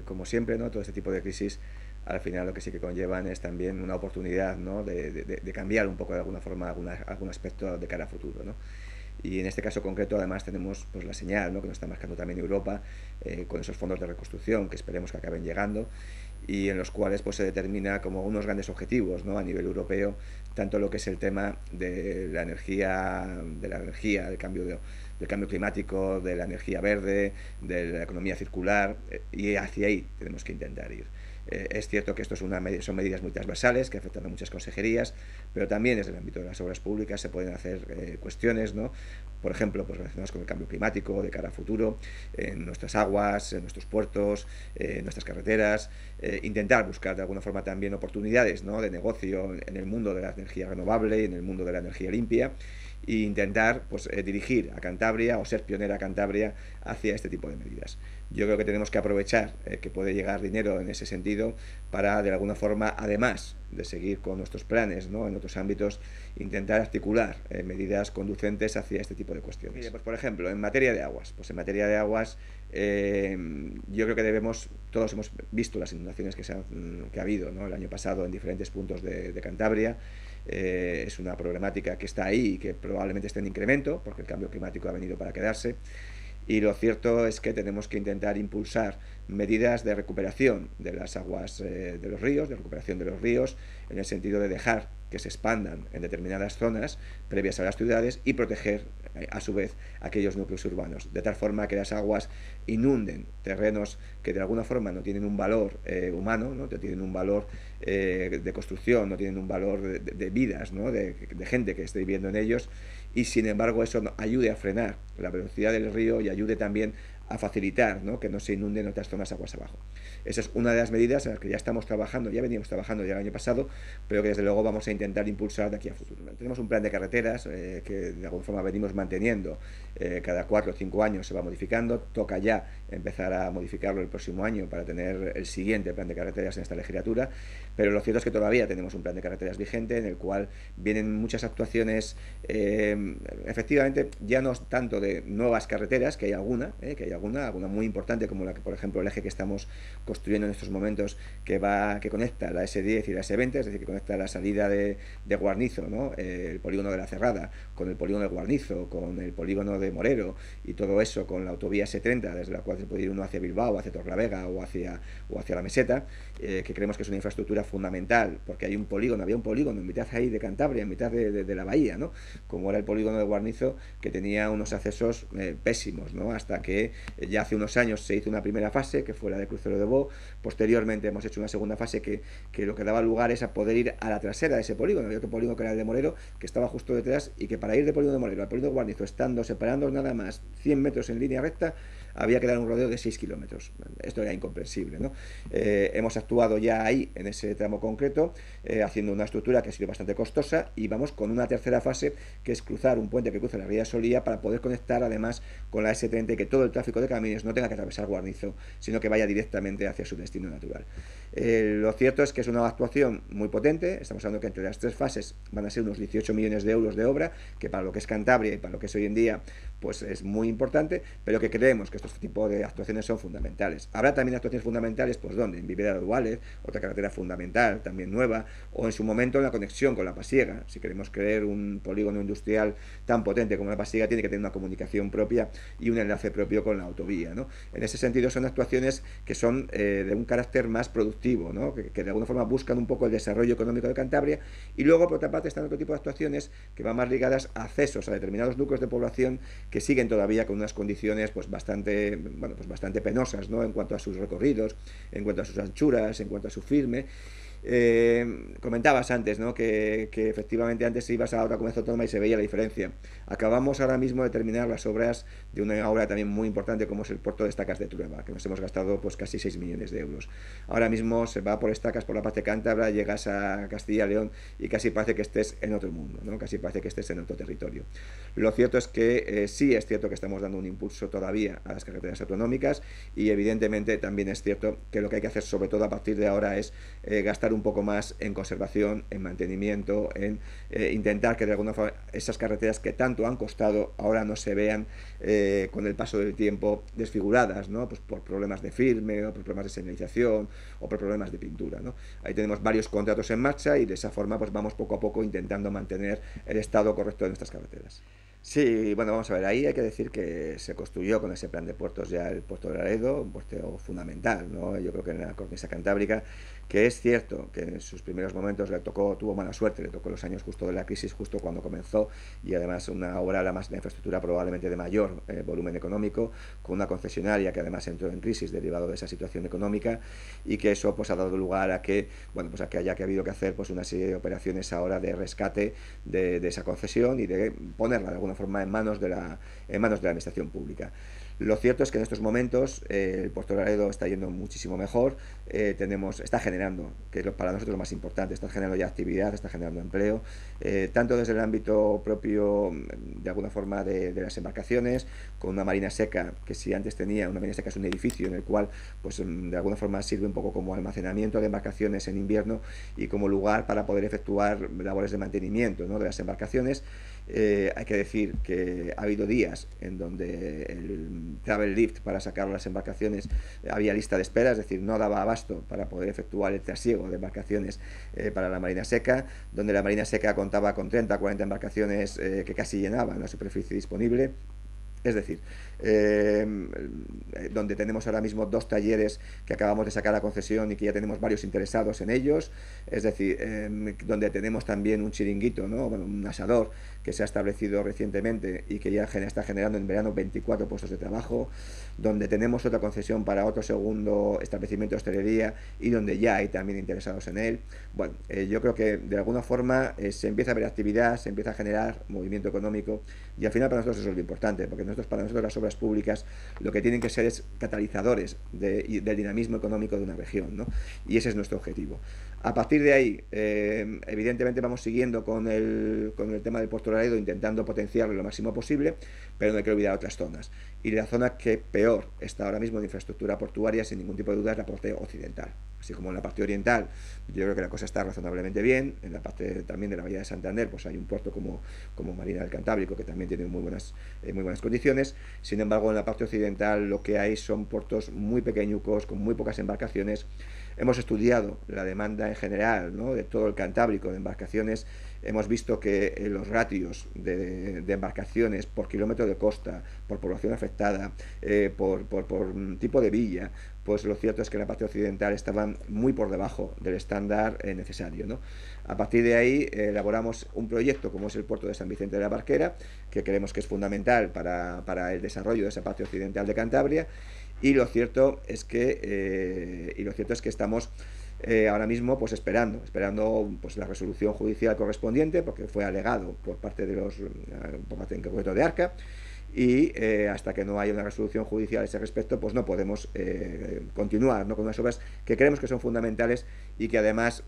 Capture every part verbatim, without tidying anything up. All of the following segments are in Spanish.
como siempre, ¿no? Todo este tipo de crisis al final lo que sí que conllevan es también una oportunidad, ¿no? de, de, de cambiar un poco de alguna forma alguna, algún aspecto de cara a futuro, ¿no? Y en este caso concreto además tenemos pues la señal, ¿no? Que nos está marcando también Europa eh, con esos fondos de reconstrucción que esperemos que acaben llegando y en los cuales pues se determina como unos grandes objetivos, ¿no? A nivel europeo, tanto lo que es el tema de la energía, de la energía, del cambio de, del cambio climático, de la energía verde, de la economía circular, eh, y hacia ahí tenemos que intentar ir. Eh, es cierto que esto es una, son medidas muy transversales que afectan a muchas consejerías, pero también desde el ámbito de las obras públicas se pueden hacer eh, cuestiones, ¿no? Por ejemplo, pues relacionadas con el cambio climático de cara a futuro, en nuestras aguas, en nuestros puertos, eh, en nuestras carreteras, eh, intentar buscar de alguna forma también oportunidades, ¿no? De negocio en el mundo de la energía renovable, en el mundo de la energía limpia, e intentar pues, eh, dirigir a Cantabria o ser pionera a Cantabria hacia este tipo de medidas. Yo creo que tenemos que aprovechar eh, que puede llegar dinero en ese sentido para, de alguna forma, además de seguir con nuestros planes, ¿no? En otros ámbitos, intentar articular eh, medidas conducentes hacia este tipo de cuestiones. Mire, pues por ejemplo, en materia de aguas, pues en materia de aguas eh, yo creo que debemos, todos hemos visto las inundaciones que, se han, que ha habido, ¿no? El año pasado en diferentes puntos de, de Cantabria. Eh, es una problemática que está ahí y que probablemente esté en incremento porque el cambio climático ha venido para quedarse. Y lo cierto es que tenemos que intentar impulsar medidas de recuperación de las aguas eh, de los ríos, de recuperación de los ríos, en el sentido de dejar que se expandan en determinadas zonas previas a las ciudades y proteger eh, a su vez aquellos núcleos urbanos, de tal forma que las aguas inunden terrenos que de alguna forma no tienen un valor eh, humano, no tienen un valor eh, de construcción, no tienen un valor de, de, de vidas, ¿no? de, de gente que esté viviendo en ellos, y sin embargo eso ayude a frenar la velocidad del río y ayude también a facilitar, ¿no? Que no se inunden otras zonas aguas abajo. Esa es una de las medidas en las que ya estamos trabajando, ya veníamos trabajando ya el año pasado, pero que desde luego vamos a intentar impulsar de aquí a futuro. Tenemos un plan de carreteras eh, que de alguna forma venimos manteniendo, eh, cada cuatro o cinco años se va modificando, toca ya empezar a modificarlo el próximo año para tener el siguiente plan de carreteras en esta legislatura, pero lo cierto es que todavía tenemos un plan de carreteras vigente en el cual vienen muchas actuaciones, eh, efectivamente ya no tanto de nuevas carreteras, que hay alguna, eh, que hay alguna, alguna muy importante como la que por ejemplo el eje que estamos construyendo en estos momentos que va que conecta la ese diez y la ese veinte, es decir, que conecta la salida de, de Guarnizo, ¿no? eh, el polígono de la Cerrada con el polígono de Guarnizo, con el polígono de Morero y todo eso con la autovía ese treinta, desde la cual se puede ir uno hacia Bilbao, hacia Torlavega o hacia, o hacia la Meseta, eh, que creemos que es una infraestructura fundamental porque hay un polígono, había un polígono en mitad ahí de Cantabria, en mitad de, de, de la bahía, ¿no? Como era el polígono de Guarnizo, que tenía unos accesos eh, pésimos, ¿no? Hasta que ya hace unos años se hizo una primera fase, que fue la de Crucero de Bo. Posteriormente hemos hecho una segunda fase que, que lo que daba lugar es a poder ir a la trasera de ese polígono. Había otro polígono que era el de Morero, que estaba justo detrás, y que para ir de polígono de Morero al polígono de Guarnizo, estando separando nada más cien metros en línea recta, había que dar un rodeo de seis kilómetros. Esto era incomprensible, ¿no? Eh, hemos actuado ya ahí, en ese tramo concreto, eh, haciendo una estructura que ha sido bastante costosa, y vamos con una tercera fase, que es cruzar un puente que cruza la ría Solía para poder conectar además con la ese treinta y que todo el tráfico de camiones no tenga que atravesar Guarnizo, sino que vaya directamente hacia su destino natural. Eh, lo cierto es que es una actuación muy potente, estamos hablando que entre las tres fases van a ser unos dieciocho millones de euros de obra, que para lo que es Cantabria y para lo que es hoy en día, pues es muy importante, pero que creemos que estos tipos de actuaciones son fundamentales. Habrá también actuaciones fundamentales, pues ¿dónde? En Vivera de Duales, otra carretera fundamental, también nueva, o en su momento en la conexión con La Pasiega. Si queremos crear un polígono industrial tan potente como La Pasiega, tiene que tener una comunicación propia y un enlace propio con la autovía, ¿no? En ese sentido son actuaciones que son eh, de un carácter más productivo, ¿no? que, que de alguna forma buscan un poco el desarrollo económico de Cantabria, y luego por otra parte están otro tipo de actuaciones que van más ligadas a accesos a determinados núcleos de población que siguen todavía con unas condiciones pues bastante, bueno, pues bastante penosas, ¿no? En cuanto a sus recorridos, en cuanto a sus anchuras, en cuanto a su firme. Eh, comentabas antes, ¿no? que, que efectivamente antes ibas a otra comunidad autónoma y se veía la diferencia. Acabamos ahora mismo de terminar las obras de una obra también muy importante como es el puerto de Estacas de Trueba, que nos hemos gastado pues casi seis millones de euros. Ahora mismo se va por Estacas, por la parte cántabra, llegas a Castilla y León y casi parece que estés en otro mundo, ¿no? Casi parece que estés en otro territorio. Lo cierto es que eh, sí es cierto que estamos dando un impulso todavía a las carreteras autonómicas, y evidentemente también es cierto que lo que hay que hacer sobre todo a partir de ahora es eh, gastar pensar un poco más en conservación, en mantenimiento, en eh, intentar que de alguna forma esas carreteras que tanto han costado ahora no se vean eh, con el paso del tiempo desfiguradas, ¿no? Pues por problemas de firme o por problemas de señalización o por problemas de pintura, ¿no? Ahí tenemos varios contratos en marcha y de esa forma pues vamos poco a poco intentando mantener el estado correcto de nuestras carreteras. Sí, bueno, vamos a ver, ahí hay que decir que se construyó con ese plan de puertos ya el puerto de Laredo, un puerto fundamental, ¿no? Yo creo que en la cornisa cantábrica, que es cierto que en sus primeros momentos le tocó, tuvo mala suerte, le tocó los años justo de la crisis, justo cuando comenzó, y además una obra, la más de infraestructura probablemente de mayor eh, volumen económico, con una concesionaria que además entró en crisis derivado de esa situación económica, y que eso pues ha dado lugar a que, bueno, pues a que haya que habido que hacer pues una serie de operaciones ahora de rescate de, de esa concesión y de ponerla de alguna forma en manos de la, en manos de la administración pública. Lo cierto es que en estos momentos eh, el puerto de Laredo está yendo muchísimo mejor, eh, tenemos, está generando, que es lo, para nosotros lo más importante, está generando ya actividad, está generando empleo, eh, tanto desde el ámbito propio, de alguna forma, de, de las embarcaciones, con una marina seca, que si antes tenía, una marina seca es un edificio en el cual, pues de alguna forma sirve un poco como almacenamiento de embarcaciones en invierno y como lugar para poder efectuar labores de mantenimiento, ¿no?, de las embarcaciones. Eh, hay que decir que ha habido días en donde el travel lift para sacar las embarcaciones había lista de espera, es decir, no daba abasto para poder efectuar el trasiego de embarcaciones eh, para la marina seca, donde la marina seca contaba con treinta o cuarenta embarcaciones eh, que casi llenaban la superficie disponible. Es decir, eh, donde tenemos ahora mismo dos talleres que acabamos de sacar a concesión y que ya tenemos varios interesados en ellos, es decir, eh, donde tenemos también un chiringuito, ¿no?, bueno, un asador que se ha establecido recientemente y que ya está generando en verano veinticuatro puestos de trabajo, donde tenemos otra concesión para otro segundo establecimiento de hostelería y donde ya hay también interesados en él. Bueno, eh, yo creo que de alguna forma eh, se empieza a ver actividad, se empieza a generar movimiento económico y al final para nosotros eso es lo importante, porque nosotros, para nosotros las obras públicas lo que tienen que ser es catalizadores de, del dinamismo económico de una región, ¿no? Y ese es nuestro objetivo. A partir de ahí, eh, evidentemente vamos siguiendo con el, con el tema del puerto de Laredo, intentando potenciarlo lo máximo posible, pero no hay que olvidar otras zonas. Y la zona que peor está ahora mismo de infraestructura portuaria, sin ningún tipo de duda, es la parte occidental. Así como en la parte oriental, yo creo que la cosa está razonablemente bien. En la parte también de la Bahía de Santander, pues hay un puerto como, como Marina del Cantábrico, que también tiene muy buenas, eh, muy buenas condiciones. Sin embargo, en la parte occidental lo que hay son puertos muy pequeñucos, con muy pocas embarcaciones. Hemos estudiado la demanda en general, ¿no?, de todo el Cantábrico de embarcaciones. Hemos visto que eh, los ratios de, de embarcaciones por kilómetro de costa, por población afectada, eh, por, por, por tipo de villa, pues lo cierto es que en la parte occidental estaban muy por debajo del estándar eh, necesario, ¿no? A partir de ahí eh, elaboramos un proyecto como es el puerto de San Vicente de la Barquera, que creemos que es fundamental para, para el desarrollo de esa parte occidental de Cantabria, y lo cierto es que, eh, y lo cierto es que estamos Eh, ahora mismo pues esperando, esperando pues la resolución judicial correspondiente, porque fue alegado por parte de los, por parte en concreto de Arca, y eh, hasta que no haya una resolución judicial a ese respecto, pues no podemos eh, continuar, ¿no?, con unas obras que creemos que son fundamentales y que además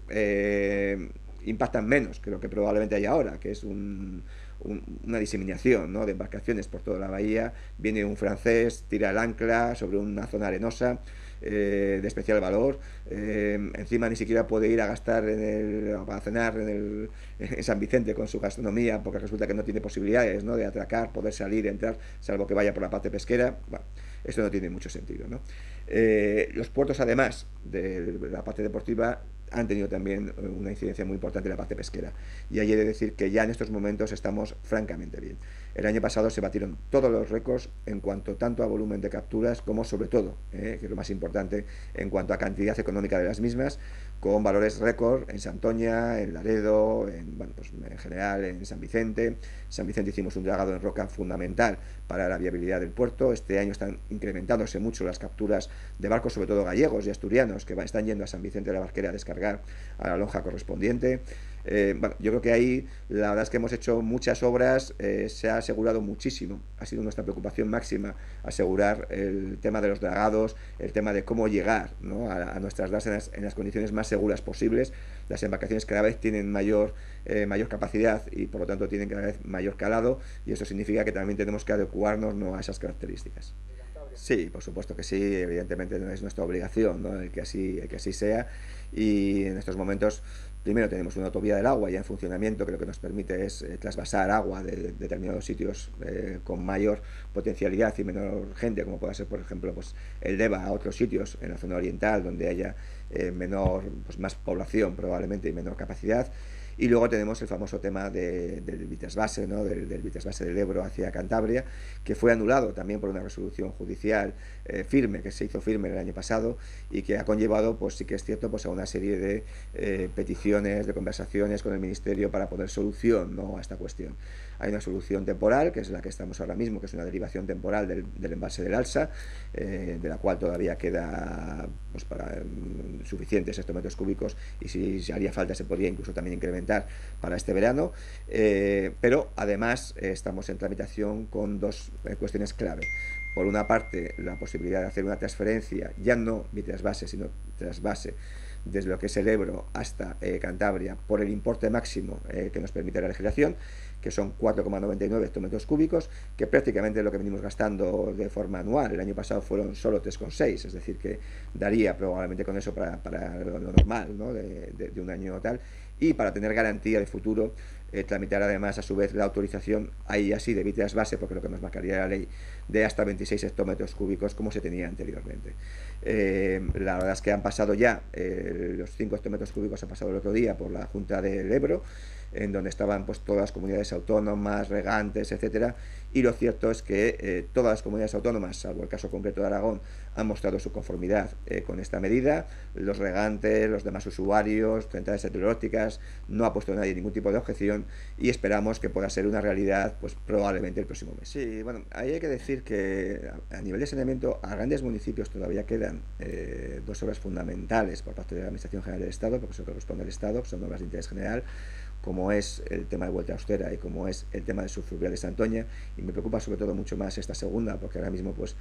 eh, impactan menos que lo que probablemente hay ahora, que es un, un, una diseminación, ¿no?, de embarcaciones por toda la bahía. Viene un francés, tira el ancla sobre una zona arenosa, Eh, de especial valor, eh, encima ni siquiera puede ir a gastar en el, para cenar en, el, en San Vicente con su gastronomía, porque resulta que no tiene posibilidades, ¿no?, de atracar, poder salir, entrar, salvo que vaya por la parte pesquera. Bueno, esto no tiene mucho sentido, ¿no? Eh, los puertos, además de la parte deportiva, han tenido también una incidencia muy importante en la parte pesquera, y hay de decir que ya en estos momentos estamos francamente bien. El año pasado se batieron todos los récords en cuanto tanto a volumen de capturas como, sobre todo, eh, que es lo más importante, en cuanto a cantidad económica de las mismas, con valores récord en Santoña, en Laredo, en, bueno, pues en general en San Vicente. San Vicente hicimos un dragado en roca fundamental para la viabilidad del puerto. Este año están incrementándose mucho las capturas de barcos, sobre todo gallegos y asturianos, que están yendo a San Vicente de la Barquera a descargar a la lonja correspondiente. Eh, bueno, yo creo que ahí la verdad es que hemos hecho muchas obras, eh, se ha asegurado muchísimo, ha sido nuestra preocupación máxima asegurar el tema de los dragados, el tema de cómo llegar, ¿no?, a, a nuestras das en las, en las condiciones más seguras posibles. Las embarcaciones cada vez tienen mayor, eh, mayor capacidad y por lo tanto tienen cada vez mayor calado, y eso significa que también tenemos que adecuarnos, ¿no?, a esas características. Sí, por supuesto que sí, evidentemente no es nuestra obligación, ¿no?, el que así, el que así sea, y en estos momentos primero tenemos una autovía del agua ya en funcionamiento, que lo que nos permite es eh, trasvasar agua de, de determinados sitios eh, con mayor potencialidad y menor gente, como puede ser por ejemplo pues, el Deva, a otros sitios en la zona oriental donde haya eh, menor, pues, más población probablemente y menor capacidad. Y luego tenemos el famoso tema de, del Vitesvase, ¿no? del, del Vitesvase del Ebro hacia Cantabria, que fue anulado también por una resolución judicial eh, firme, que se hizo firme el año pasado y que ha conllevado, pues sí que es cierto, pues a una serie de eh, peticiones, de conversaciones con el Ministerio para poner solución, ¿no?, a esta cuestión. Hay una solución temporal, que es la que estamos ahora mismo, que es una derivación temporal del, del embalse del Alsa, eh, de la cual todavía queda pues, para um, suficientes hectómetros cúbicos, y si, si haría falta se podría incluso también incrementar para este verano, eh, pero además eh, estamos en tramitación con dos eh, cuestiones clave. Por una parte, la posibilidad de hacer una transferencia, ya no bitrasvase, sino trasvase, desde lo que es el Ebro hasta eh, Cantabria, por el importe máximo eh, que nos permite la legislación, que son cuatro coma noventa y nueve hectómetros cúbicos, que prácticamente es lo que venimos gastando de forma anual. El año pasado fueron solo tres coma seis, es decir, que daría probablemente con eso para, para lo normal, ¿no?, de, de, de un año tal, y para tener garantía de futuro, eh, tramitar además a su vez la autorización, ahí así de bitrasvase, porque lo que nos marcaría la ley, de hasta veintiséis hectómetros cúbicos como se tenía anteriormente. Eh, la verdad es que han pasado ya, eh, los cinco hectómetros cúbicos han pasado el otro día por la Junta del Ebro, en donde estaban pues todas las comunidades autónomas, regantes, etcétera, y lo cierto es que eh, todas las comunidades autónomas, salvo el caso concreto de Aragón, han mostrado su conformidad eh, con esta medida. Los regantes, los demás usuarios, centrales hidroeléctricas, no ha puesto nadie ningún tipo de objeción, y esperamos que pueda ser una realidad pues probablemente el próximo mes. Sí, bueno, ahí hay que decir que a nivel de saneamiento a grandes municipios todavía quedan eh, dos obras fundamentales por parte de la Administración General del Estado, porque eso corresponde al Estado, que son obras de interés general, como es el tema de Vuelta Austera y como es el tema de subfluvial de Santoña, y me preocupa sobre todo mucho más esta segunda, porque ahora mismo pues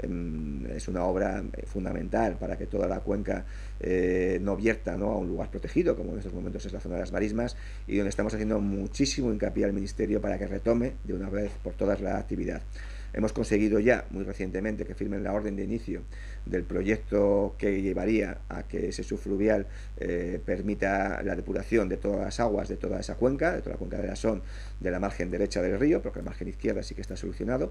eh, es una obra fundamental para que toda la cuenca eh, no vierta, ¿no?, a un lugar protegido, como en estos momentos es la zona de las marismas, y donde estamos haciendo muchísimo hincapié al Ministerio para que retome de una vez por todas la actividad. Hemos conseguido ya, muy recientemente, que firmen la orden de inicio del proyecto que llevaría a que ese subfluvial eh, permita la depuración de todas las aguas de toda esa cuenca, de toda la cuenca de la Son, de la margen derecha del río, porque la margen izquierda sí que está solucionado,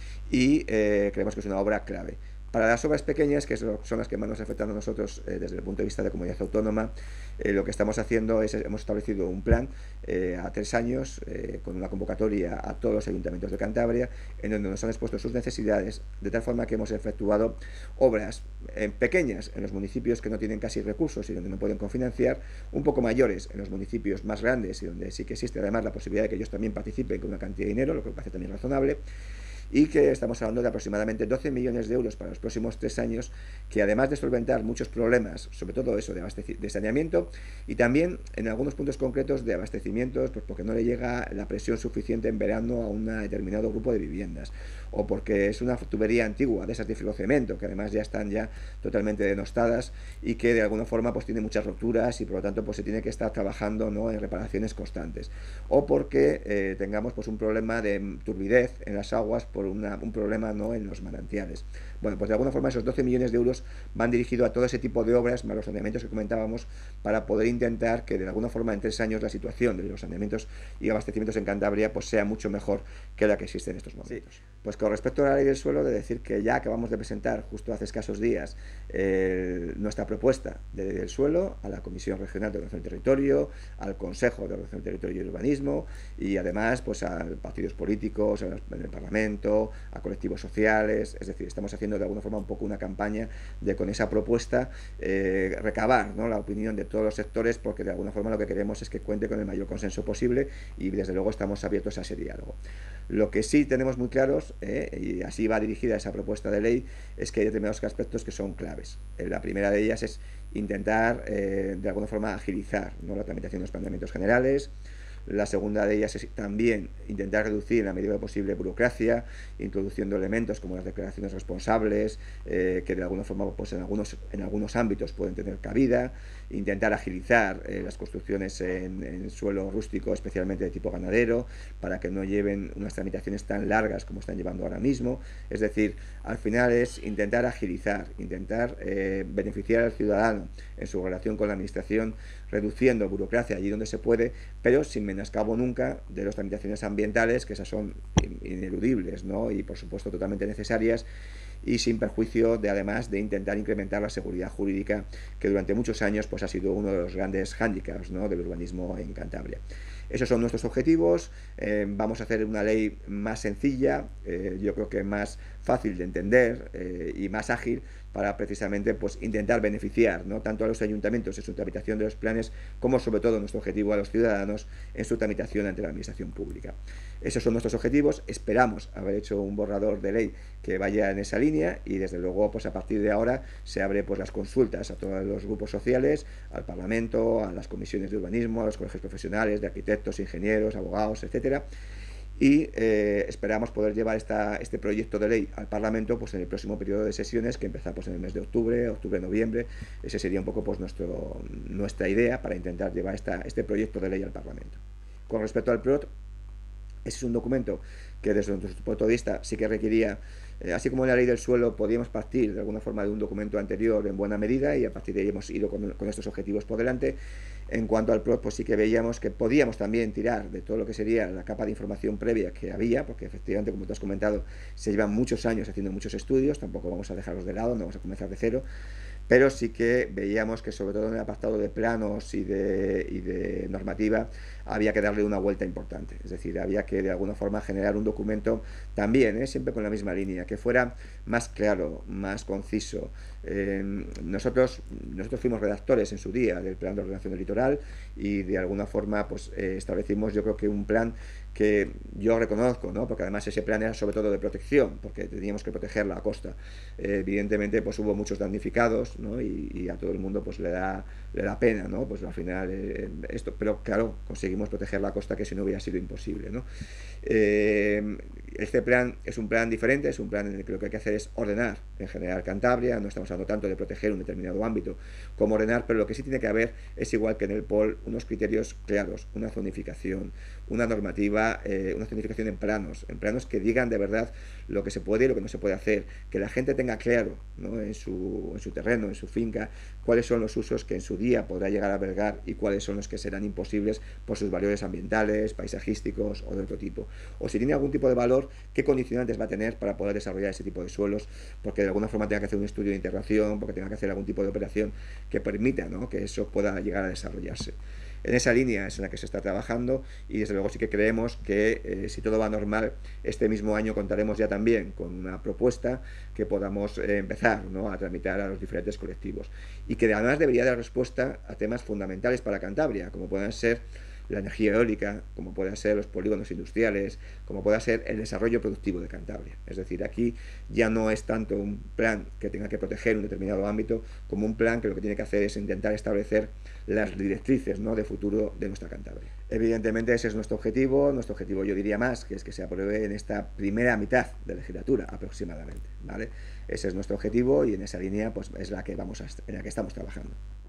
y eh, creemos que es una obra clave. Para las obras pequeñas, que son las que más nos afectan a nosotros eh, desde el punto de vista de comunidad autónoma, eh, lo que estamos haciendo es, hemos establecido un plan eh, a tres años, eh, con una convocatoria a todos los ayuntamientos de Cantabria, en donde nos han expuesto sus necesidades, de tal forma que hemos efectuado obras eh, pequeñas en los municipios que no tienen casi recursos y donde no pueden cofinanciar, un poco mayores en los municipios más grandes y donde sí que existe además la posibilidad de que ellos también participen con una cantidad de dinero, lo que me parece también razonable, y que estamos hablando de aproximadamente doce millones de euros para los próximos tres años, que además de solventar muchos problemas, sobre todo eso de, de saneamiento, y también en algunos puntos concretos de abastecimientos, pues porque no le llega la presión suficiente en verano a un determinado grupo de viviendas, o porque es una tubería antigua de esas de filocemento, que además ya están ya totalmente denostadas y que de alguna forma pues tiene muchas roturas y por lo tanto pues se tiene que estar trabajando, ¿no?, en reparaciones constantes, o porque eh, tengamos pues un problema de turbidez en las aguas por una, un problema, ¿no?, en los manantiales. Bueno, pues de alguna forma esos doce millones de euros van dirigidos a todo ese tipo de obras, más los saneamientos que comentábamos, para poder intentar que de alguna forma en tres años la situación de los saneamientos y abastecimientos en Cantabria pues sea mucho mejor que la que existe en estos momentos. Sí. Pues con respecto a la ley del suelo, de decir que ya acabamos de presentar justo hace escasos días eh, nuestra propuesta de ley del suelo a la Comisión Regional de Ordenación del Territorio, al Consejo de Ordenación del Territorio y Urbanismo, y además pues a partidos políticos, en el Parlamento, a colectivos sociales. Es decir, estamos haciendo de alguna forma un poco una campaña de con esa propuesta eh, recabar, ¿no?, la opinión de todos los sectores, porque de alguna forma lo que queremos es que cuente con el mayor consenso posible y desde luego estamos abiertos a ese diálogo. Lo que sí tenemos muy claros, eh, y así va dirigida esa propuesta de ley, es que hay determinados aspectos que son claves. Eh, la primera de ellas es intentar eh, de alguna forma agilizar, ¿no?, la tramitación de los planteamientos generales. La segunda de ellas es también intentar reducir en la medida posible burocracia, introduciendo elementos como las declaraciones responsables, eh, que de alguna forma pues en, algunos, en algunos ámbitos pueden tener cabida, intentar agilizar eh, las construcciones en, en suelo rústico, especialmente de tipo ganadero, para que no lleven unas tramitaciones tan largas como están llevando ahora mismo. Es decir, al final es intentar agilizar, intentar eh, beneficiar al ciudadano en su relación con la administración, reduciendo burocracia allí donde se puede, pero sin menoscabo nunca de las tramitaciones ambientales, que esas son ineludibles, ¿no? Y por supuesto totalmente necesarias, y sin perjuicio de, además, de intentar incrementar la seguridad jurídica, que durante muchos años pues ha sido uno de los grandes hándicaps, ¿no?, del urbanismo en Cantabria. Esos son nuestros objetivos. Eh, vamos a hacer una ley más sencilla, eh, yo creo que más fácil de entender eh, y más ágil, para precisamente pues intentar beneficiar, ¿no?, tanto a los ayuntamientos en su tramitación de los planes, como sobre todo nuestro objetivo a los ciudadanos en su tramitación ante la administración pública. Esos son nuestros objetivos. Esperamos haber hecho un borrador de ley que vaya en esa línea, y desde luego pues a partir de ahora se abre pues las consultas a todos los grupos sociales, al Parlamento, a las comisiones de urbanismo, a los colegios profesionales de arquitectos, ingenieros, abogados, etcétera. Y eh, esperamos poder llevar esta, este proyecto de ley al Parlamento pues en el próximo periodo de sesiones, que empezamos pues, en el mes de octubre, octubre-noviembre. Ese sería un poco pues nuestro, nuestra idea para intentar llevar esta, este proyecto de ley al Parlamento. Con respecto al P R O T, ese es un documento que desde nuestro punto de vista sí que requería, eh, así como en la ley del suelo podíamos partir de alguna forma de un documento anterior en buena medida, y a partir de ahí hemos ido con, con estos objetivos por delante. En cuanto al P R O T, pues sí que veíamos que podíamos también tirar de todo lo que sería la capa de información previa que había, porque efectivamente, como tú has comentado, se llevan muchos años haciendo muchos estudios, tampoco vamos a dejarlos de lado, no vamos a comenzar de cero, pero sí que veíamos que sobre todo en el apartado de planos y de, y de normativa había que darle una vuelta importante. Es decir, había que de alguna forma generar un documento también, ¿eh? siempre con la misma línea, que fuera más claro, más conciso. Eh, nosotros, nosotros fuimos redactores en su día del Plan de Ordenación del Litoral, y de alguna forma pues eh, establecimos, yo creo que un plan que yo reconozco, ¿no?, porque además ese plan era sobre todo de protección, porque teníamos que proteger la costa. Eh, evidentemente pues hubo muchos damnificados, ¿no?, y, y a todo el mundo pues le da, le da pena, ¿no?, pues al final eh, esto, pero claro, conseguimos proteger la costa, que si no hubiera sido imposible, ¿no? Eh, este plan es un plan diferente, es un plan en el que lo que hay que hacer es ordenar en general Cantabria. No estamos hablando tanto de proteger un determinado ámbito como ordenar, pero lo que sí tiene que haber es, igual que en el P O L, unos criterios claros, una zonificación, una normativa, eh, una zonificación en planos, en planos que digan de verdad lo que se puede y lo que no se puede hacer, que la gente tenga claro, ¿no?, en su, en su terreno, en su finca, cuáles son los usos que en su día podrá llegar a albergar y cuáles son los que serán imposibles por sus valores ambientales, paisajísticos o de otro tipo. O si tiene algún tipo de valor, qué condicionantes va a tener para poder desarrollar ese tipo de suelos, porque de alguna forma tenga que hacer un estudio de integración, porque tenga que hacer algún tipo de operación que permita, ¿no?, que eso pueda llegar a desarrollarse. En esa línea es en la que se está trabajando, y desde luego sí que creemos que eh, si todo va normal, este mismo año contaremos ya también con una propuesta que podamos eh, empezar, ¿no?, a tramitar a los diferentes colectivos, y que además debería dar respuesta a temas fundamentales para Cantabria, como puedan ser la energía eólica, como puedan ser los polígonos industriales, como pueda ser el desarrollo productivo de Cantabria. Es decir, aquí ya no es tanto un plan que tenga que proteger un determinado ámbito, como un plan que lo que tiene que hacer es intentar establecer las directrices, ¿no?, de futuro de nuestra Cantabria. Evidentemente ese es nuestro objetivo, nuestro objetivo yo diría más, que es que se apruebe en esta primera mitad de legislatura aproximadamente, ¿vale? Ese es nuestro objetivo, y en esa línea pues es la que vamos a, en la que estamos trabajando.